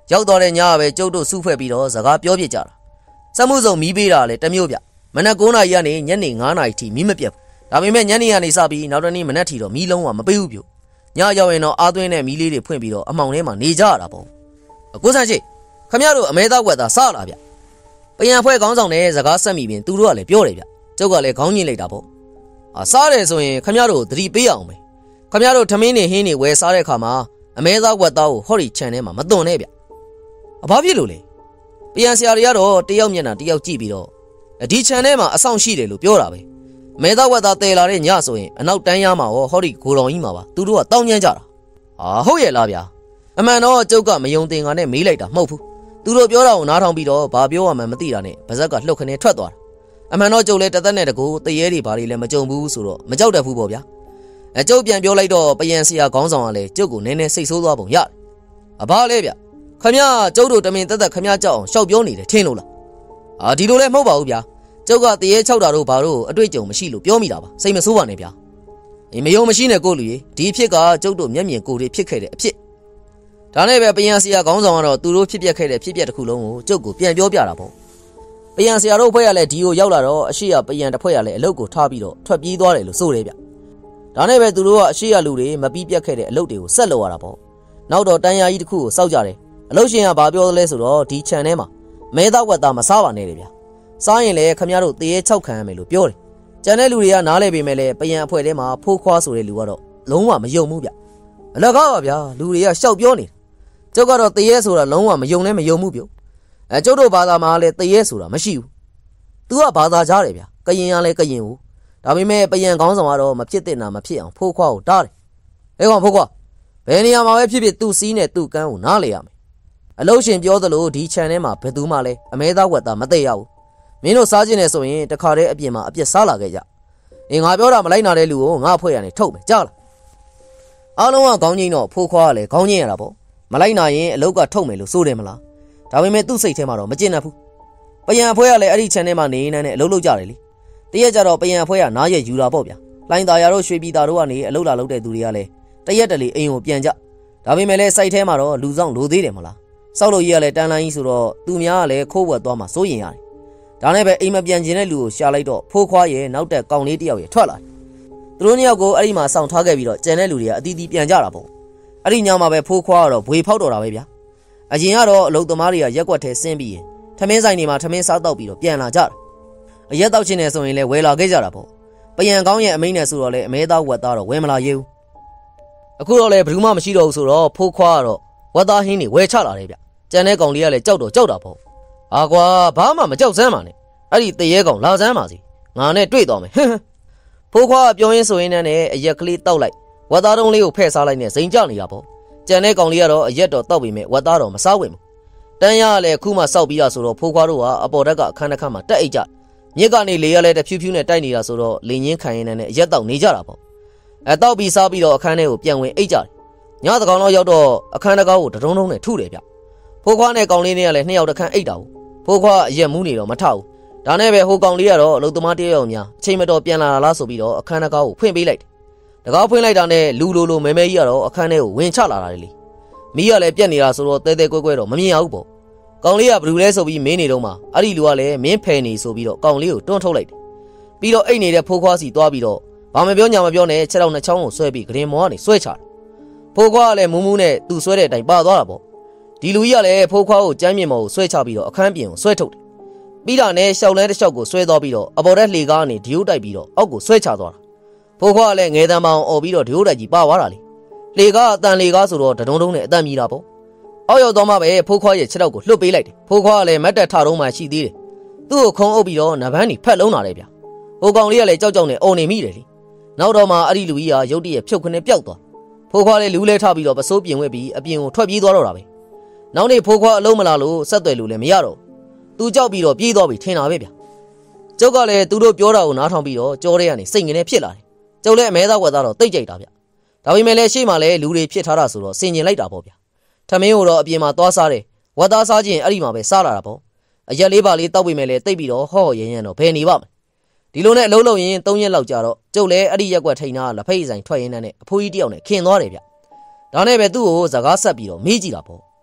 ရောက်တော့တဲ့ညပဲကျုပ်တို့စုဖွဲ့ပြီးတော့စကားပြောပြကြတာစက်မှုစုံမီးပေးတာလေတမျိုးဗျမနက်9နာရီကနေညနေ9နာရီထိမီးမပြတ်ဘူးဒါပေမဲ့ညနေကနေစပြီးနောက်တနေ့မနက်ထီတော့မီးလုံးဝမပေးဘူးပြညရောက်ရင်တော့အားသွင်းတဲ့မီးလေးတွေဖွင့်ပြီးတော့အမှောင်ထဲမှာနေကြရတာပေါ့ကိုဆန်းရှိခမရတို့အမဲသားကွက်သားစလာဗျပယံဖွဲ့ခေါင်းဆောင်နဲ့စကားဆက်မိပြင်သူတို့ကလည်းပြောတယ်ဗျကျုပ်ကလည်းခေါင်းညှိလိုက်တာပေါ့အာစားတယ်ဆိုရင်ခမရတို့သတိပေးအောင်ပဲခမရတို့ထမင်းနေဟင်းနေဝယ်စားတဲ့ခါမှာအမဲသားကွက်သားကိုဟော်ရီချန်ထဲမှာမသွန်နဲ့ဗျအဘာဖြစ်လို့လဲပယံဆရာတွေကတော့တယောက်မျက်နှာတယောက်ကြည့်ပြီးတော့ဒီချန်ထဲမှာအဆောင်ရှိတယ်လို့ပြောတာပဲအမဲသားကွက်သားတဲလာတဲ့ညဆိုရင်အနောက်တန်းရမှာရောဟော်ရီဂိုတော်ကြီးမှာပါသူတို့ကတောင်းညမ်းကြတာအာဟုတ်ရဲ့လားဗျာအမှန်တော့ကျုပ်ကမယုံတင်ကနဲ့မေးလိုက်တာမဟုတ်ဘူးသူတို့ပြောတာကိုနားထောင်ပြီးတော့ဘာပြောရမှန်းမသိတာနဲ့ဗဇက်ကလှုပ်ခနဲထွက်သွားတာအမှန်တော့ကျုပ်လည်းတသက်နဲ့တကူတရေတွေဘာတွေလည်းမကြုံဘူးဆိုတော့မကြောက်တတ်ဘူးပေါ့ဗျာအကျုပ်ပြန်ပြောလိုက်တော့ပယံဆရာခေါင်းဆောင်ကလည်းကျုပ်ကိုနည်းနည်းစိတ်ဆိုးသွားပုံရတယ်အဘာလဲဗျခမရကျုပ်တို့တမင်တက်တက်ခမရကြောက်အောင်ရှောက်ပြောနေတယ်ထင်လို့လားအာဒီလိုလည်းမဟုတ်ပါဘူးဗျာကျုပ်ကတရေချောက်တာတို့ဘာတို့အတွေ့အကြုံမရှိလို့ပြောမိတာပါစိတ်မဆိုးပါနဲ့ဗျာအေးမယုံမရှိနဲ့ကိုလူကြီးဒီအဖြစ်ကကျုပ်တို့မျက်မြင်ကိုယ်တွေဖြစ်ခဲ့တဲ့အဖြစ်ဒါနဲ့ပဲပယံဆရာခေါင်းဆောင်ကတော့သူတို့ဖြစ်ပျက်ခဲ့တဲ့ဖြစ်ပျက်တစ်ခုလုံးကိုကျုပ်ကိုပြန်ပြောပြတာပေါ့ပယံဆရာတို့ဖွဲ့ရလဲဒီကိုရောက်လာတော့အရှိရပယံတစ်ဖွဲ့ရလဲအလုတ်ကိုထားပြီးတော့ထွက်ပြေးသွားတယ်လို့ဆိုတယ်ဗျဒါနဲ့ပဲသူတို့ကအရှိရလူတွေမပြီးပြတ်ခဲ့တဲ့အလုတ်တွေကိုဆက်လုပ်ရတာပေါ့နောက်တော့တန်ရာကြီးတစ်ခုကိုစောက်ကြတယ်အလုတ်ရှင်ကဘာပြောသလဲဆိုတော့ဒီခြံထဲမှာမဲသားဝက်သားမစားပါနဲ့လေဗျစားရင်လည်းခမရတို့တရေချောက်ခံရမယ်လို့ပြောတယ်ကျန်တဲ့လူတွေကနားလဲပေမဲ့လည်းပယံအဖွဲ့ထဲမှာဖိုးခွားဆိုတဲ့လူကတော့လုံးဝမယုံဘူးဗျအလကားပါဗျာလူတွေကရှောက်ပြောနေကျုပ်ကတော့တရေဆိုတာလုံးဝမယုံနဲ့မယုံဘူးပြုတ်အဲကျုပ်တို့ဘာသာမှာလည်းတရေဆိုတာမရှိဘူး။ तू ကဘာသာကြားတယ်ဗျာကရင်ရလဲကရင်ဘူးဒါပေမဲ့ပယံခေါင်းဆောင်ကတော့မဖြစ်တဲ့နာမဖြစ်အောင်ဖိုးခွားကိုတားတယ်။အဲကောင်ဖိုးခွားဘယ်နေရာမှာပဲဖြစ်ဖြစ်သူ့စီးနဲ့သူ့ကန်းကိုနားလေရမယ်။အလုံးရှင်ပြောသလိုဒီခြံထဲမှာဘယ်သူမှလည်းအမဲသားဝက်သားမသိရဘူး။မင်းတို့စားခြင်းနဲ့ဆိုရင်တခါတည်းအပြင်မှာအပြစ်စားလာခဲ့ကြ။အင်းငါပြောတာမလိုက်နာတဲ့လူကိုငါအဖွဲ့ရနေထုတ်မယ်ကြားလား။အားလုံးကခေါင်းကြီးတော့ဖိုးခွားကလည်းခေါင်းကြီးရတာပေါ့။မလိုက်နာရင်အလုတ်ကထုတ်မယ်လို့ဆိုတယ်မလား။ဒါပေမဲ့သူ့စိတ်ထဲမှာတော့မကျင်တတ်ဘူး။ပယံအဖွဲ့ကလည်းအဲ့ဒီခြံထဲမှာနေနေနဲ့အလုတ်လုပ်ကြတယ်လေ။တရက်ကြတော့ပယံအဖွဲ့ကနားရဲ့ယူတာပေါ့ဗျာ။လိုင်းသားရတို့ရွှေပြည်သားတို့ကနေအလုတ်လာလုပ်တဲ့သူတွေကလည်းတရက်တလေအိမ်ကိုပြန်ကြ။ဒါပေမဲ့လည်းစိုက်ထဲမှာတော့လူဆောင်လိုသေးတယ်မလား။စောက်လို့ကြီးကလည်းတန်လိုင်းကြီးဆိုတော့သူများကလည်းခိုးဝက်သွားမှစိုးရင်ရတယ်။ဒါနဲ့ပဲအိမ်မပြန်ကျင်တဲ့လူကိုရှာလိုက်တော့ဖိုးခွားရဲ့နောက်တက်ကောင်လေးတယောက်ရဲ့ထွက်လာတယ်။သူတို့နှစ်ယောက်ကိုအဲ့ဒီမှာစောင့်ထားခဲ့ပြီးတော့ကျန်တဲ့လူတွေကအတီးတီးပြန်ကြတာပေါ့။အဲ့ဒီညမှာပဲဖိုးခွားကတော့ဘွေဖောက်တော်တာပဲဗျာ။အရင်ကတော့အလုတ်သမားတွေကရက်ွက်ထဲဆင်းပြီးရင်ထမင်းဆိုင်တွေမှာထမင်းစားတော့ပြီးတော့ပြန်လာကြတာ။အရက်တောက်ချင်းနေဆိုရင်လည်းဝယ်လာခဲ့ကြတာပေါ့။ပယံကောင်းရဲ့အမိန့်နဲ့ဆိုတော့လေအမဲသားဝက်သားတော့ဝယ်မလာရဘူး။အခုတော့လေဘယ်သူမှမရှိတော့ဘူးဆိုတော့ဖိုးခွားကတော့ဝက်သားဟင်းတွေဝယ်ချလာတယ်ဗျ။ကျန်တဲ့ကောင်လေးကလည်းကြောက်တော့ကြောက်တာပေါ့။အာကွာဘာမှမကြောက်စမ်းပါနဲ့။အဲ့ဒီတရေကောင်လာစမ်းပါစီ။ငါနဲ့တွေ့တော့မယ်ဟင်း။ဖိုးခွားပြောရင်းဆိုရင်းနဲ့အရက်ကလေးတောက်လိုက်ဝက်သားတုံးလေးကိုဖဲ့စားလိုက်နဲ့စိန်ကြနေတာပေါ့။ကျန်တဲ့ကောင်လေးကတော့အရက်တော့တောက်ပြီးမဲ့ဝက်သားတော့မစားဝင်ဘူး။တန်းရကလည်းအခုမှစောက်ပြီးတာဆိုတော့ဖိုးခွားတို့ကအပေါ်ဓာတ်ကအခန်းတစ်ခန်းမှာတက်အိတ်ကြမြစ်ကနေလေရလဲတဖြူးဖြူးနဲ့တိုက်နေတာဆိုတော့လေငင်းခံရင်းနဲ့အရက်တောက်နေကြတာပေါ့အဲတောက်ပြီးစားပြီးတော့အခန်းထဲကိုပြန်ဝင်အိတ်ကြတယ်ညတကောင်တော့ရောက်တော့အခန်းတကားကိုတတုံးတုံးနဲ့ထုတယ်ဗျဖိုးခွားနဲ့ကောင်လေးနဲ့ကလည်းနှစ်ယောက်တစ်ခန်းအိတ်တာဘူးဖိုးခွားအရက်မူးနေတော့မထဘူးဒါနဲ့ပဲဟိုကောင်လေးကတော့အလုသမားတယောက်များအချိန်မတော်ပြန်လာလားဆိုပြီးတော့အခန်းတကားကိုဖွင့်ပေးလိုက်တယ်တကားဖွင့်လိုက်တာနဲ့လူလိုလိုမဲမဲကြီးကတော့အခန်းထဲကိုဝင်ချလာတာလေမီးကလည်းပြက်နေတာဆိုတော့တဲတဲကွဲကွဲတော့မမြင်ရဘူးပေါ့ကောင်လေးကဘလူးလဲဆိုပြီးမင်းနေတော့မှအဲ့ဒီလူကလည်းမင်းဖယ်နေဆိုပြီးတော့ကောင်လေးကိုတွန်းထုတ်လိုက်တယ်ပြီးတော့အိတ်နေတဲ့ဖိုးခွားစီသွားပြီးတော့ဘာမပြောညာမပြောနဲ့ချက်တော့နှစ်ချောင်းကိုဆွဲပြီးဂရင်မောကနေဆွဲချတယ်ဖိုးခွားကလည်းမူးမူးနဲ့သူ့ဆွဲတဲ့အတိုင်းပါသွားတာပေါ့ဒီလူကြီးကလည်းဖိုးခွားကိုကျမ်းမြေမော်ကိုဆွဲချပြီးတော့အခန်းပြင်ကိုဆွဲထုတ်တယ်ပြီးတာနဲ့ရှောက်လဲတစ်လျှောက်ကိုဆွဲသွားပြီးတော့အပေါ်တက်လှေကားကနေဒီယိုတိုက်ပြီးတော့အောက်ကိုဆွဲချသွားတာဖိုးခွားကလည်းငယ်တန်းမအောင်អော်ပြီးတော့ဒီယိုတိုက်ကြီးပါသွားတာလေလှေကားအတန်လှေကားဆိုတော့တဒုံဒုံနဲ့အတန်မြည်တာပေါ့အောက်ရောက်တော့မှပဲဖိုးခွားရဲ့ခြေထောက်ကိုလှုပ်ပေးလိုက်တယ်ဖိုးခွားကလည်းမတ်တက်ထတော့မှရှိသေးတယ်သူ့ကိုခုံအုပ်ပြီးတော့နဗန်းကြီးဖက်လုံးလာတယ်ဗျဟိုကောင်လေးကလည်းကြောက်ကြောက်နဲ့អော်နေမိတယ်လေနောက်တော့မှအဲ့ဒီလူကြီးကရုတ်တရက်ဖြုတ်ခနဲ့ပျောက်သွားဖိုးခွားလည်းလူးလဲထပြီးတော့ပစိုးပြင်ဝဲပြီးအပြင်ကိုထွက်ပြေးသွားတော့တာပဲနောက်နေ့ဖိုးခွားအလုံးမလာလို့ဆက်သွယ်လို့လည်းမရတော့သူကြောက်ပြီးတော့ပြေးသွားပြီထင်တာပဲဗျကျုပ်ကလည်းသူတို့ပြောတာကိုနားထောင်ပြီးတော့ကြောထဲကနေစိတ်ငင်းနေဖြစ်လာတယ်ကျုပ်လည်းအမဲသားဝက်သားတော့တိတ်ကြိုက်တာဗျဒါပေမဲ့လည်းရှေ့မှာလည်းလူတွေဖြစ်ထားတာဆိုတော့စင်ကျင်လိုက်တာပေါ့ဗျထမင်းကိုတော့အပြင်မှာသွားစားတယ်ဝက်သားစားခြင်းအဲ့ဒီမှာပဲစားလာတာပေါ့အရက်လေးပါလေးတောက်ပြီးမဲ့လည်းတိတ်ပြီးတော့ဟော့ရရင်ရန်တော့ဘယ်နေပါ့မလဲဒီလိုနဲ့အလုံးလုံးရင်၃ရက်လောက်ကြာတော့ကျုပ်လည်းအဲ့ဒီရက်ကွက်ထိန်သားလက်ဖိတ်ဆိုင်ထွက်ရင်းနဲ့အဖိုးကြီးတယောက်နဲ့ခင်သွားတယ်ဗျဒါနဲ့ပဲသူ့ကိုစကားဆက်ပြီးတော့မေးကြည့်တာပေါ့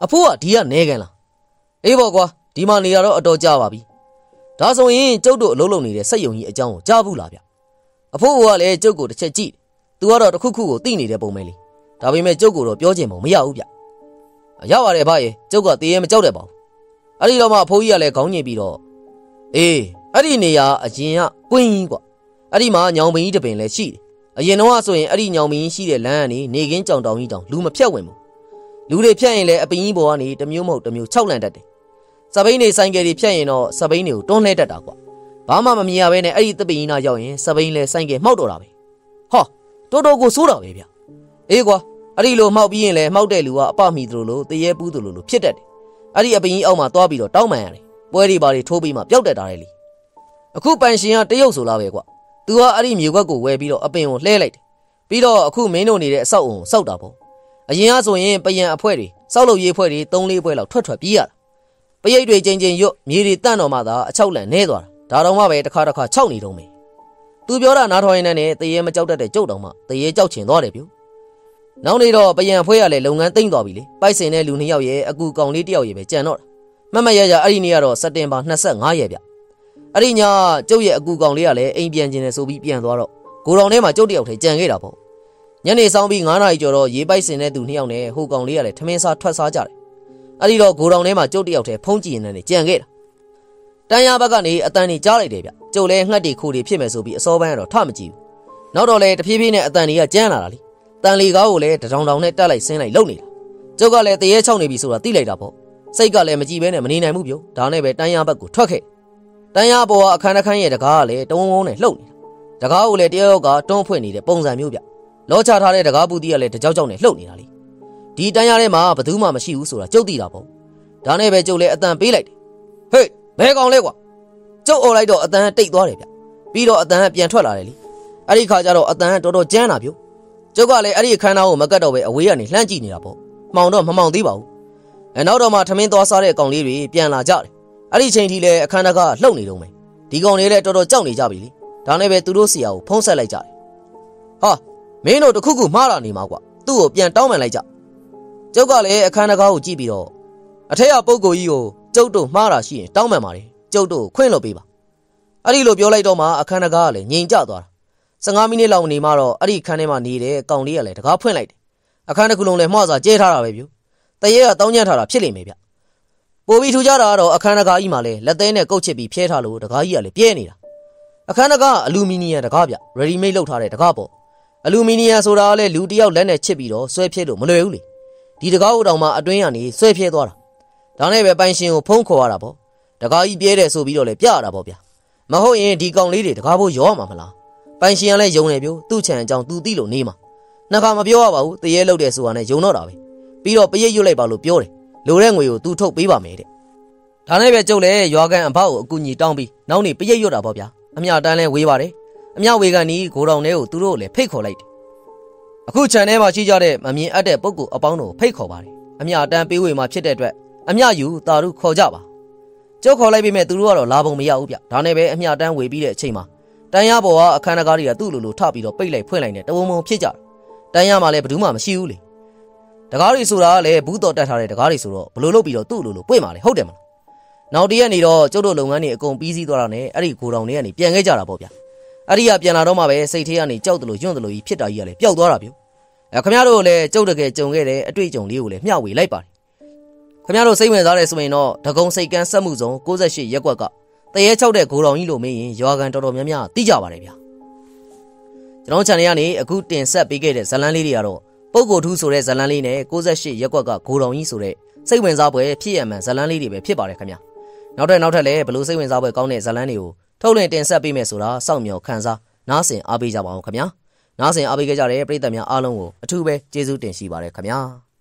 အဖိုးကဒီကနေကန်လားအေးပေါ့ကွာဒီမှာနေရတော့အတော်ကြာပါပြီဒါဆိုရင်ကျုပ်တို့အလုံးလုံးနေတဲ့စက်ယုံကြီးအကြောင်းကိုကြားဘူးလားဗျအဖိုးကလည်းကျုပ်ကိုတစ်ချက်ကြည့်သူကတော့တစ်ခုခုကိုသိနေတဲ့ပုံပဲလေဒါပေမဲ့ကျုပ်ကိုတော့ပြောချင်ပုံမရဘူးဗျရပါတယ်ဗျရဲ့ကျုပ်ကတည်ရဲမကြောက်တဲ့ပါဘူးအဲ့ဒီတော့မှအဖိုးကြီးကလည်းခေါင်းညင်ပြီးတော့အေးအဲ့ဒီနေရာအရင်ကကွင်းကြီးကွာအဲ့ဒီမှာညောင်ပင်ကြီးတစ်ပင်လည်းရှိတယ်အရင်တော့ဆိုရင်အဲ့ဒီညောင်ပင်ကြီးရှိတဲ့လမ်းကနေနေကင်းကြောင်တောင်ကြီးတောင်လူမဖြတ်ဝင်ဘူးလူတွေဖြတ်ရင်လည်းအပင်ကြီးပေါ်ကနေတစ်မျိုးမဟုတ်တစ်မျိုးခြောက်လန့်တတ်တယ်စပိန်နေဆိုင်ကယ်တွေဖြတ်ရင်တော့စပိန်တွေကိုတွန်းလှဲတတ်တာကွာဘာမှမမြင်ရဘဲနဲ့အဲ့ဒီတပင်ကြီးနာရောက်ရင်စပိန်လည်းဆိုင်ကယ်မှောက်တော့တာပဲဟောတော်တော်ကိုစိုးတာပဲဗျအေးကွာအဲ့ဒီလိုမှောက်ပြီးရင်လည်းမှောက်တဲ့လူကအပမီသူလိုတရေပူးသူလိုလိုဖြစ်တတ်တယ်အဲ့ဒီအပင်ကြီးအောက်မှာသွားပြီးတော့တောင်းပန်ရတယ်ပွဲတွေပါတွေထိုးပြီးမှပျောက်တက်တာလေအခုပန်ရှင်ကတရုတ်ဆိုလားပဲကွာသူကအဲ့ဒီမြေခွက်ကိုဝယ်ပြီးတော့အပင်ကိုလှဲလိုက်တယ်ပြီးတော့အခုမင်းတို့နေတဲ့အဆောက်အုံကိုစောက်တာပေါ့အရင်ကဆိုရင်ပယံအဖွဲတွေစောက်လုပ်ရေးဖွဲတွေသုံးလေးဖွဲလောက်ထွက်ထွက်ပြေးရတာပရိတ်တွေချင်းချင်းရွတ်မြေတွေတန့်တော်မှသာအချောက်လန့်နေသွားတာဒါတော့မှပဲတစ်ခါတစ်ခါခြောက်နေတော့မယ်သူပြောတာနားထောင်ရင်လည်းတရေမကြောက်တတ်တဲ့ကျုပ်တော်မှတရေကြောက်ချင်သွားတယ်ပြုနောက်နေတော့ပယံဖွဲရလဲလုပ်ငန်းသိမ့်သွားပြီလေပိုက်စင်တဲ့လူနှစ်ယောက်ရဲ့အကူကောင်လေးတစ်ယောက်ရဲ့ပဲကြံတော့တာမမရရအဲ့ဒီနေ့ကတော့စက်တင်ဘာ၂၅ရက်ဗျအဲ့ဒီညကျုပ်ရဲ့အကူကောင်လေးကလည်းအိမ်ပြန်ခြင်းနဲ့ဆိုပြီးပြန်သွားတော့ကိုတော်ထဲမှာကျုပ်တယောက်ထဲကြံခဲ့တာပေါ့ညနေဆောင်ပြီး၅နာရီကျော်တော့ရေပိုက်စင်တဲ့သူနှစ်ယောက်နဲ့ဟိုကောင်လေးကလည်းထမင်းစားထွက်စားကြတယ်အဲ့ဒီတော့ကိုတော်ထဲမှာကျုပ်တယောက်ထဲဖုံးကြည့်နေတယ်ကြံခဲ့တာတန်းရဘက်ကနေအတန်ကြီးကြားလိုက်တယ်ဗျကျုပ်လည်းငှက်တီခိုးတွေဖြစ်မယ်ဆိုပြီးအစောပိုင်းကတော့ထမကြည့်ဘူးနောက်တော့လည်းတဖြည်းဖြည်းနဲ့အတန်ကြီးကကျန်းလာတာလေတန်လီကားကိုလည်းတထောင်ထောင်နဲ့တက်လိုက်ဆင်းလိုက်လုံနေတာကျုပ်ကလည်းတရေချောက်နေပြီဆိုတာသိလိုက်တာပေါ့စိတ်ကလည်းမကြည့်ဘဲနဲ့မနေနိုင်ဘူးပြောဒါနဲ့ပဲတန်းရဘက်ကိုထွက်ခဲ့တန်းရပေါ်ကအခန်းတစ်ခန်းရဲ့တကားကလည်းတုံးဝုန်းနဲ့လှုပ်နေတာတကားကိုလည်းတယောက်ကတွန်းဖွင့်နေတဲ့ပုံစံမျိုးဗျလောချထားတဲ့တကားပူတီကလည်းတကြောက်ကြောက်နဲ့လှုပ်နေတာလေဒီတန်းရထဲမှာဘယ်သူမှမရှိဘူးဆိုတာကျုပ်သိတာပေါ့ဒါနဲ့ပဲကျုပ်လည်းအတန်ပေးလိုက်တယ်ဟေးဘဲကောင်လဲကွာကျုပ်អော်လိုက်တော့အတန်တိတ်သွားတယ်ဗျပြီးတော့အတန်ပြန်ထွက်လာတယ်လေအဲ့ဒီခါကျတော့အတန်တော်တော်ကြမ်းတာဗျကျုပ်ကလည်းအဲ့ဒီအခန်းသားကိုမကတ်တော့ပဲအဝေးကနေလှမ်းကြည့်နေတာပေါ့မှောင်တော့မမှောင်သေးပါဘူးအဲနောက်တော့မှထမင်းသွားစားတဲ့ကောင်လေးတွေပြန်လာကြတယ်အဲ့ဒီချိန်ထိလည်းအခန်းသားကလှုပ်နေတော့မယ်ဒီကောင်လေးလည်းတော်တော်ကြောက်နေကြပြီလေဒါနဲ့ပဲသူတို့ဆရာကိုဖုံးဆက်လိုက်ကြတယ်ဟာမင်းတို့တခုခုမှားလာနေမှာကွာသူ့ကိုပြန်တောင်းပန်လိုက်ကြကျုပ်ကလည်းအခန်းသားကိုကြည့်ပြီးတော့အထက်ကပုဂ္ဂိုလ်ကြီးကိုကျုပ်တို့မှားတာရှိရင်တောင်းပန်ပါတယ်ကျုပ်တို့ခွင့်လို့ပေးပါအဲ့ဒီလိုပြောလိုက်တော့မှအခန်းသားကလည်းငြိမ်ကျသွားတာ၁၅မိနစ်လောက်နေမှတော့အဲ့ဒီအခန်းထဲမှာနေတဲ့ကောင်လေးကလည်းတကားဖွင့်လိုက်တယ်အခန်းတစ်ခုလုံးလည်းမှွားစာကျဲထားတာပဲဗျတရေကတောင်းညံ့ထားတာဖြစ်လိမ့်မယ်ဗျပိုပြီးထူကြတာကတော့အခန်းတကားကြီးမှာလည်းလက်သေးနဲ့ကုတ်ချစ်ပြီးဖျဲထားလို့တကားကြီးကလည်းပြဲနေတာအခန်းတကားအလူမီနီယံတကားဗျ ready made လုပ်ထားတဲ့တကားပေါ့အလူမီနီယံဆိုတာကလည်းလူတယောက်လက်နဲ့ချစ်ပြီးတော့ဆွဲဖြဲလို့မလွယ်ဘူးလေဒီတကားဟိုတောင်မှအတွင်းကနေဆွဲဖြဲသွားတာဒါနဲ့ပဲပိုင်ရှင်ကိုဖုံးခေါ်ရတာပေါ့တကားကြီးပြဲတယ်ဆိုပြီးတော့လည်းပြရတာပေါ့ဗျမဟုတ်ရင်ဒီကောင်လေးတွေတကားဖို့ရောမှာမလားပိုင်ရှင်ကလည်းယုံနေပြို့သူ့ချံအကြောင်းသူသိလို့နေမှာနှစ်ခါမပြောရပါဘူးတရေလောက်တယ်ဆိုတာနဲ့ယုံတော့တာပဲပြီးတော့ပရိတ်ရွတ်လိုက်ပါလို့ပြောတယ်လိုတဲ့ငွေကိုသူထုတ်ပေးပါမယ်တဲ့ဒါနဲ့ပဲကျုပ်လည်းရွာကန်အဖောက်ကိုအကူညီတောင်းပြီးနောက်နေ့ပရိတ်ရွတ်တာပေါ့ဗျာအမြတန်းလဲဝေးပါတယ်အမြဝေကန်နီးဂိုတောင်ထဲကိုသူတို့လည်းဖိတ်ခေါ်လိုက်တယ်အခုခြံထဲမှာရှိကြတဲ့မမြင်အပ်တဲ့ပုဂ္ဂိုလ်အပေါင်းတို့ဖိတ်ခေါ်ပါတယ်အမြတန်းပေးဝေမှာဖြစ်တဲ့အတွက်အမြယူတာရုခေါ်ကြပါကျုပ်ခေါ်လိုက်ပြီးမဲ့သူတို့ကတော့လာပုံမရဘူးဗျဒါနဲ့ပဲအမြတန်းဝေပြီးတဲ့အချိန်မှာတန်းရပေါ်ကအခန်းတကားတွေကသူ့လိုလိုထပြီးတော့ပိတ်လိုက်ဖွင့်လိုက်နဲ့တဝုံဝုံဖြစ်ကြတယ်တန်းရမှာလည်းဘယ်သူမှမရှိဘူးလေတကားတွေဆိုတာကလည်းဘူးတော်တက်ထားတဲ့တကားတွေဆိုတော့ဘလို့လုပ်ပြီးတော့သူ့လိုလိုပွင့်ပါလေဟုတ်တယ်မလားနောက်တရက်နေတော့ကျုပ်တို့လုပ်ငန်းတွေအကုန်ပြီးစီးသွားတာနဲ့အဲ့ဒီဂိုတောင်တွေကနေပြန်ခဲ့ကြတာပေါ့ဗျအဲ့ဒီကပြန်လာတော့မှပဲစိတ်ထဲကနေကြောက်တယ်လို့ယွန့်တယ်လို့ကြီးဖြစ်တာကြီးကလည်းပျောက်သွားတာဗျအဲခင်ဗျားတို့လည်းကျုပ်တကယ်ကြုံခဲ့တဲ့အတွေ့အကြုံလေးကိုလည်းမျှဝေလိုက်ပါတယ်ခင်ဗျားတို့စိတ်ဝင်စားတယ်ဆိုရင်တော့ဒဂုံစိတ်ကန်းစက်မှုစုံ၉၈ရက်ကွက်ကတရေချောက်တဲ့ဂိုတောင်ကြီးလို့မေးရင်ရွာကန်တော်တော်များများသိကြပါတယ်ဗျကျွန်တော် channel ကနေအခုတင်ဆက်ပေးခဲ့တဲ့ဇာတ်လမ်းလေးတွေကတော့ပုဂ္ဂိုလ်ထူးဆိုတဲ့ဇာတ်လမ်းလေးနဲ့၉၈ရက်ကွက်ကဂိုတောင်ကြီးဆိုတဲ့စိတ်ဝင်စားပွဲဖြစ်ရမှန်ဇာတ်လမ်းလေးတွေပဲဖြစ်ပါတယ်ခင်ဗျနောက်ထပ်နောက်ထပ်လည်းဘလို့စိတ်ဝင်စားပွဲကောင်းတဲ့ဇာတ်လမ်းတွေကိုထုတ်လွှင့်တင်ဆက်ပေးမယ်ဆိုတာစောင့်မျှော်ခန်းစားနားဆင်အားပေးကြပါအောင်ခင်ဗျာနားဆင်အားပေးကြတဲ့ပရိသတ်များအားလုံးကိုအထူးပဲကျေးဇူးတင်ရှိပါတယ်ခင်ဗျာ